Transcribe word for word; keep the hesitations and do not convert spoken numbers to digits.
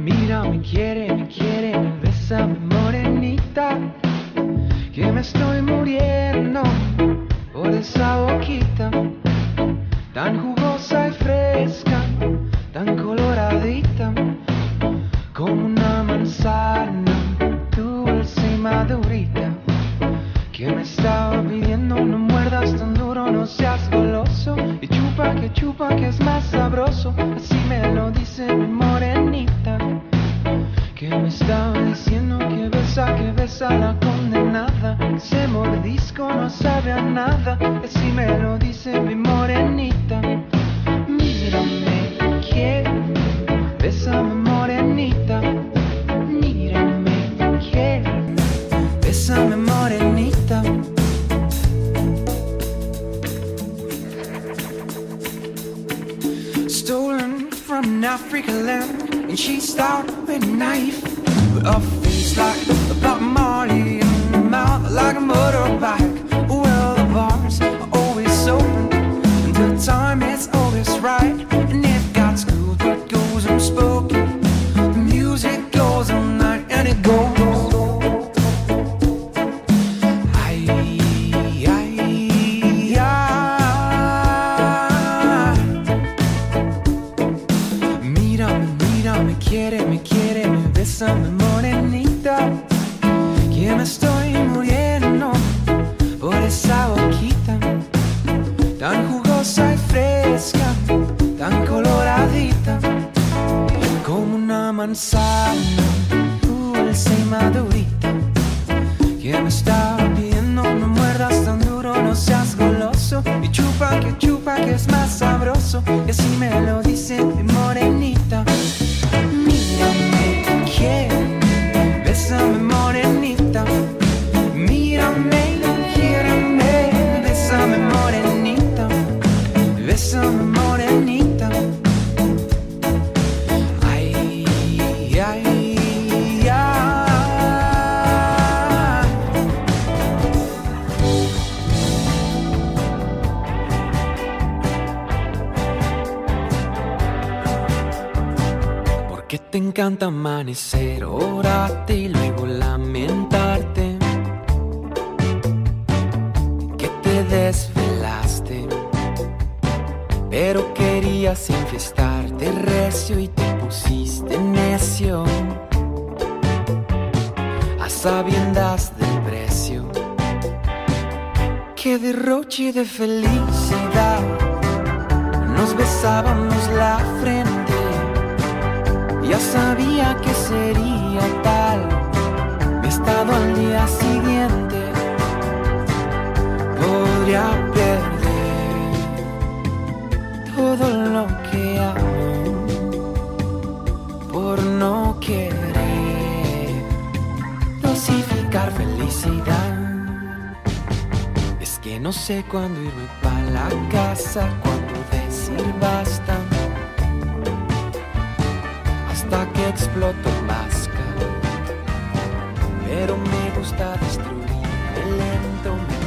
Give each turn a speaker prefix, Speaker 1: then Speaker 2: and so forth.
Speaker 1: Mira, me quiere, me quiere, me besa, morenita, que me estoy muriendo por esa boquita tan jugosa y fresca, tan coloradita, como una manzana dulce y madurita, que me estaba pidiendo no muerdas tan duro, no seas goloso, y chupa que chupa que es más sabroso, así me lo dice mi morenita, que me estaba diciendo que besa, que besa la condenada, ese mordisco no sabe a nada, así me lo dice mi morenita. Mírame, quiere, bésame morenita, mírame, quiere, bésame morenita. Stolen from an African land, and she started with a knife, with a face like a Bob Marley and a mouth like a motorbike. Well, the bars are always open, and the time is always right, and it got school but goes unspoken. The music goes all night and it goes. Ay, ay, ay. Mírame, mírame, quiere, me quiere, me besa, me morenita, que me estoy muriendo por esa boquita tan jugosa y fresca, tan coloradita, como una manzana dulce y madurita, que me está pidiendo no muerdas tan duro, no seas goloso, y chupa que chupa que es más sabroso, y así me lo dice mi morenita. Mírame, quiere, bésame morenita, mírame, quiéreme, bésame morenita, bésame morenita. Ay, ay, ay. ¿Por qué te encanta amanecer, orarte y luego lamentarte? Que te desvelaste, pero querías infestarte recio y te pusiste necio, a sabiendas del precio. Qué derroche de felicidad, nos besábamos la frente, ya sabía que sería tal mi estado al día siguiente. Podría perder todo lo que amo por no querer dosificar felicidad. Es que no sé cuándo irme pa' la casa, cuándo decir basta, hasta que exploto máscara, pero me gusta destruir lento.